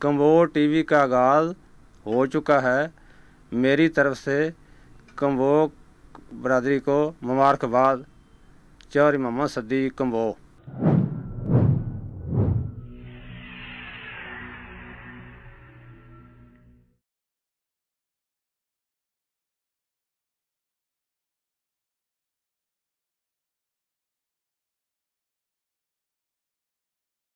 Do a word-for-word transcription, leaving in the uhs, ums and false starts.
Combo TV का आगाज़ हो चुका है। मेरी तरफ से कम्बो बरादरी को मुबारकबाद। चौधरी मोहम्मद सद्दीक कम्बो।